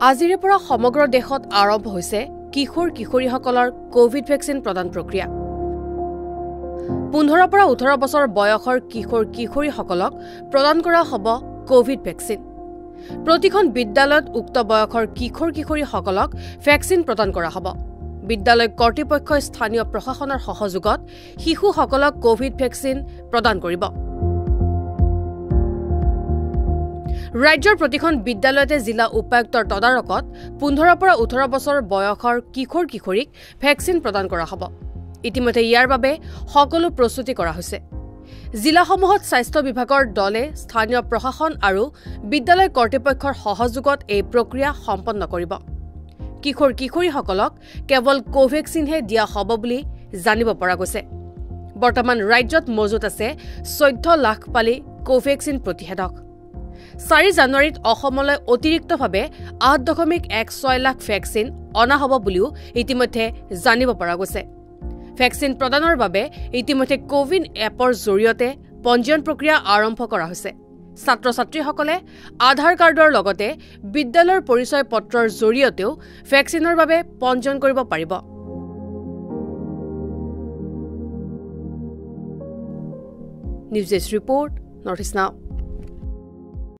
আজিৰে পৰা সমগ্ৰ দেশত আৰম্ভ হৈছে কিশোৰ-কিশোৰীসকলৰ কোভিড ভেকচিন প্ৰদান প্ৰক্ৰিয়া। 15 পৰা 18 বছৰ বয়সৰ কিশোৰ-কিশোৰীসকলক প্ৰদান কৰা হ'ব কোভিড ভেকচিন। প্ৰতিখন বিদ্যালয়ত উক্ত বয়সৰ কিশোৰ-কিশোৰীসকলক ভেকচিন প্ৰদান কৰা হ'ব। বিদ্যালয় কৰ্তৃপক্ষই স্থানীয় প্ৰশাসনৰ সহযোগত শিশুসকলক কোভিড ভেকচিন প্ৰদান কৰিব। ৰাজ্যৰ প্ৰতিখন বিদ্যালয়তে জিলা উপায়ুক্তৰ তদাৰকত 15 পৰা 18 বছৰ বয়সৰ কিশোৰ-কিশোৰীক ভেকচিন প্ৰদান কৰা হ'ব। ইতিমধ্যে ইয়াৰ বাবে সকলো প্ৰস্তুতি কৰা হৈছে। জিলাসমূহত স্বাস্থ্য বিভাগৰ দলে স্থানীয় প্ৰশাসন আৰু বিদ্যালয় কৰ্তৃপক্ষৰ সহযোগত এই প্ৰক্ৰিয়া সম্পন্ন কৰিব। কিশোৰ-কিশোৰীসকলক কেৱল কোভেক্সিনহে দিয়া হ'ব বুলি জানিব পৰা গৈছে। বৰ্তমান ৰাজ্যত মজুত আছে 14 লাখ পালি কোভেক্সিন প্ৰতিষেধক। 4 জানুৱাৰীত অসমলৈ অতিৰিক্তভাৱে 8.16 লাখ ভেকচিন অনা হ'ব বুলিও ইতিমধ্যে জানিব পৰা গৈছে। ভেকচিন প্ৰদানৰ বাবে ইতিমধ্যে কোৱিন এপৰ জৰিয়তে পঞ্জীয়ন প্ৰক্ৰিয়া আৰম্ভ কৰা হৈছে। ছাত্ৰ-ছাত্ৰীসকলে আধাৰ কাৰ্ডৰ লগতে বিদ্যালয়ৰ পৰিচয় পত্ৰৰ জৰিয়তেও ভেকচিনৰ বাবে পঞ্জীয়ন কৰিব পাৰিব। News desk report, north east নাও।